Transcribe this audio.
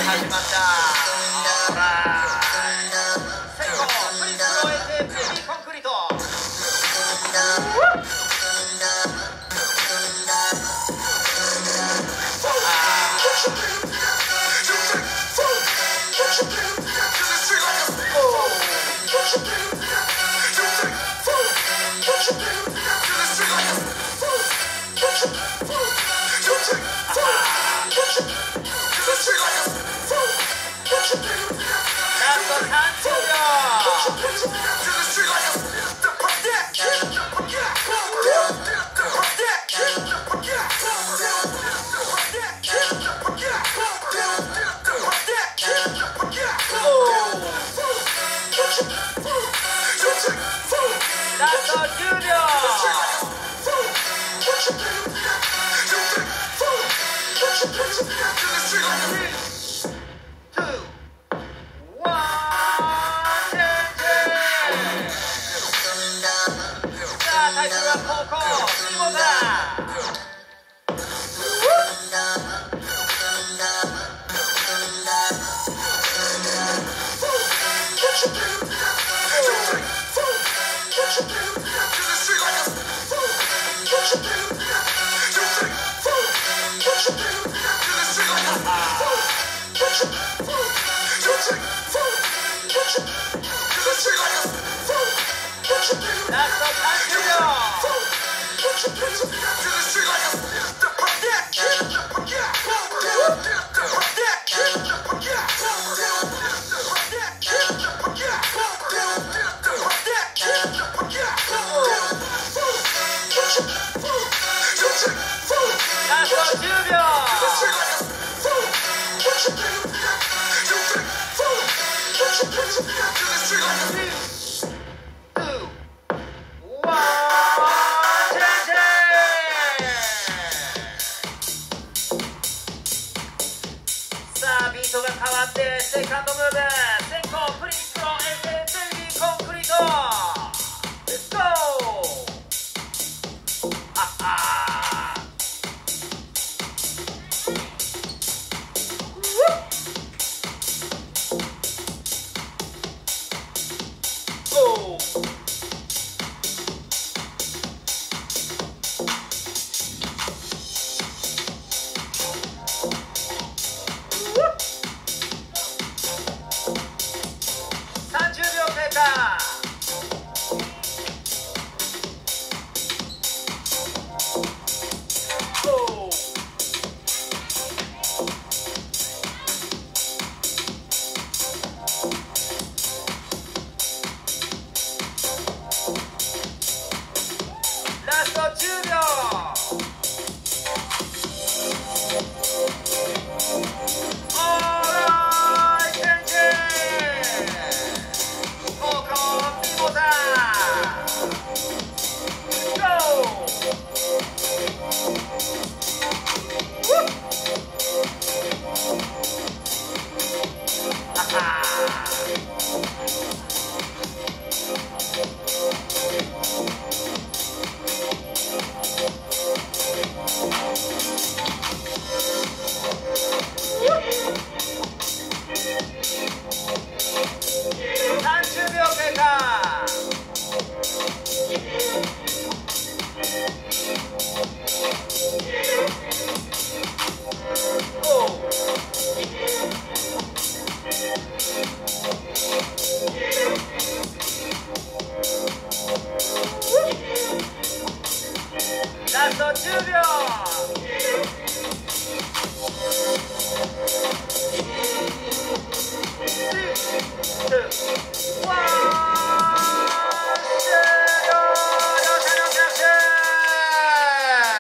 始まった。先行フリップを終えてベイビーコンクリート。タイトルは高校シモだ。ラスト30秒。ラスト10秒。ビートが変わってセカンドムーブ。先行プリンスプロエセベイビーコンクリート。レッツゴー。30秒経過。ラスト10秒。30秒経過。ラスト10秒。3、2、1